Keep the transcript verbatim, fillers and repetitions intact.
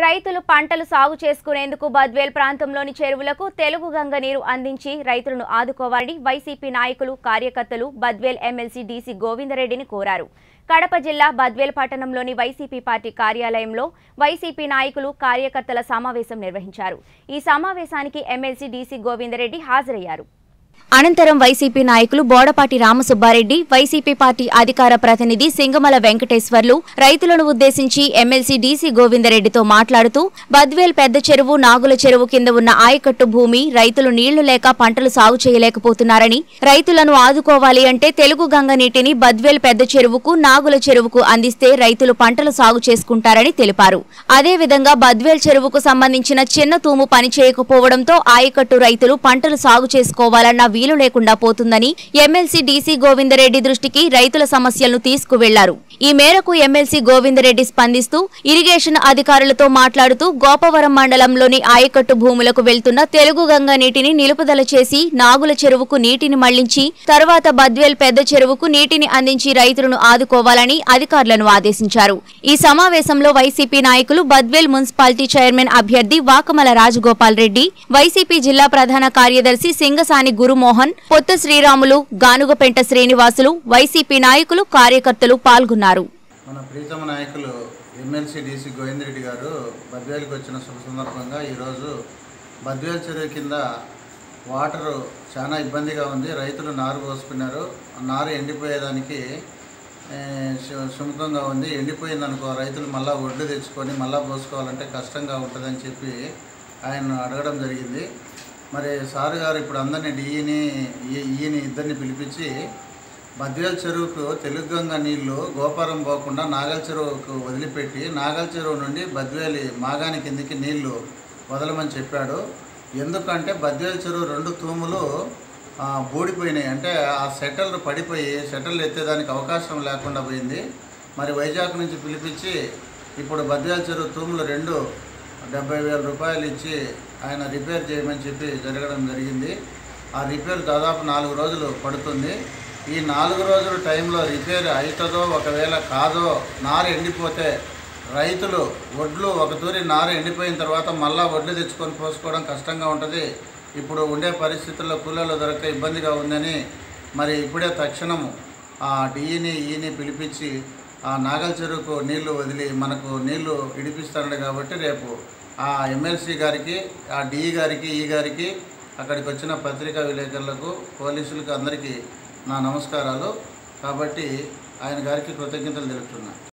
రైతులు పంటలు సాగు చేసుకునేందుకు బద్వేల్ ప్రాంతంలోని చెరువులకు తెలుగు గంగ నీరు అందించి రైతులను ఆదుకోవాలని వైసీపీ నాయకులు కార్యకర్తలు బద్వేల్ ఎమ్మెల్సీ డీసీ గోవిందరెడ్డిని కోరారు. కడప జిల్లా బద్వేల్ పట్టణంలోని వైసీపీ పార్టీ కార్యాలయంలో వైసీపీ నాయకులు కార్యకర్తల సమావేశం నిర్వహించారు. ఈ సమావేశానికి ఎమ్మెల్సీ డీసీ గోవిందరెడ్డి హాజరయ్యారు. అనంతరం వైసీపీ నాయకులు బోడపాటి రామసుబ్బారెడ్డి, వైసీపీ పార్టీ అధికార ప్రతినిధి సింగమల వెంకటేశ్వర్లు రైతులను ఉద్దేశించి ఎమ్మెల్సీ డీసీ గోవిందరెడ్డితో మాట్లాడుతూ బద్వేల్ పెద్ద చెరువు, నాగుల చెరువు కింద ఉన్న ఆయకట్టు భూమి రైతులు నీళ్లు లేక పంటలు సాగు చేయలేకపోతున్నారని, రైతులను ఆదుకోవాలి అంటే తెలుగు గంగ నీటిని బద్వేల్ పెద్ద చెరువుకు, నాగుల చెరువుకు అందిస్తే రైతులు పంటలు సాగు చేసుకుంటారని తెలిపారు. అదేవిధంగా బద్వేల్ చెరువుకు సంబంధించిన చిన్న తూము పనిచేయకపోవడంతో ఆయకట్టు రైతులు పంటలు సాగు చేసుకోవాలన్న వీలు లేకుండా పోతుందని ఎమ్మెల్సీ డీసీ గోవిందరెడ్డి దృష్టికి రైతుల సమస్యలను తీసుకువెళ్లారు. ఈ మేరకు ఎమ్మెల్సీ గోవిందరెడ్డి స్పందిస్తూ ఇరిగేషన్ అధికారులతో మాట్లాడుతూ గోపవరం మండలంలోని ఆయకట్టు భూములకు వెళ్తున్న తెలుగు గంగ నీటిని నిలుపుదల చేసి నాగుల చెరువుకు నీటిని మళ్లించి తర్వాత బద్వేల్ పెద్ద చెరువుకు నీటిని అందించి రైతులను ఆదుకోవాలని అధికారులను ఆదేశించారు. ఈ సమావేశంలో వైసీపీ నాయకులు బద్వేల్ మున్సిపాలిటీ చైర్మన్ అభ్యర్థి వాకమల రాజగోపాల్ రెడ్డి, వైసీపీ జిల్లా ప్రధాన కార్యదర్శి సింగసాని గురుమోహన్, పొత్త శ్రీరాములు, గానుగపెంట శ్రీనివాసులు, వైసీపీ నాయకులు, కార్యకర్తలు పాల్గొన్నారు. మన ప్రీతమ నాయకులు ఎమ్మెల్సీ డీసీ గోవిందరెడ్డి గారు బద్వేల్కి వచ్చిన శుభ సందర్భంగా ఈరోజు బద్వేల్ చెరువు కింద వాటరు చాలా ఇబ్బందిగా ఉంది. రైతులు నారు పోసుకున్నారు. నారు ఎండిపోయేదానికి సుముఖంగా ఉంది. ఎండిపోయిందనుకో రైతులు మళ్ళీ ఒడ్లు తెచ్చుకొని మళ్ళీ పోసుకోవాలంటే కష్టంగా ఉంటుందని చెప్పి ఆయన అడగడం జరిగింది. మరి సార్ గారు ఇప్పుడు అందరినీ డిఈని ఈని ఇద్దరిని పిలిపించి బద్వేల్ చెరువుకు తెలుగు గంగ నీళ్లు గోపురం పోకుండా నాగల చెరువుకు వదిలిపెట్టి నాగల చెరువు నుండి బద్వేలి మాగాని కిందికి నీళ్లు వదలమని చెప్పాడు. ఎందుకంటే బద్వేల్ చెరువు రెండు తూములు బూడిపోయినాయి. అంటే ఆ సెటిల్ పడిపోయి సెటిల్ ఎత్తేదానికి అవకాశం లేకుండా పోయింది. మరి వైజాగ్ నుంచి పిలిపించి ఇప్పుడు బద్వేల్ చెరువు తూములు రెండు డెబ్బై వేల రూపాయలు ఇచ్చి ఆయన రిపేర్ చేయమని చెప్పి జరగడం జరిగింది. ఆ రిపేర్ దాదాపు నాలుగు రోజులు పడుతుంది. ఈ నాలుగు రోజుల టైంలో రిపేర్ అవుతుందో ఒకవేళ కాదో నారు ఎండిపోతే రైతులు వడ్లు ఒక తూరి నారు ఎండిపోయిన తర్వాత మళ్ళీ వడ్లు తెచ్చుకొని పోసుకోవడం కష్టంగా ఉంటుంది. ఇప్పుడు ఉండే పరిస్థితుల్లో కూలీలు దొరక ఇబ్బందిగా ఉందని మరి ఇప్పుడే తక్షణం ఆ డిఈని ఈని పిలిపించి ఆ నాగల చెరువుకు నీళ్లు వదిలి మనకు నీళ్లు ఇడిపిస్తాడు. కాబట్టి రేపు ఆ ఎమ్మెల్సీ గారికి, ఆ డిఈ గారికి, ఈ గారికి, అక్కడికి వచ్చిన పత్రికా విలేకరులకు, పోలీసులకు అందరికీ నా నమస్కారాలు. కాబట్టి ఆయన గారికి కృతజ్ఞతలు తెలుపుతున్నాను.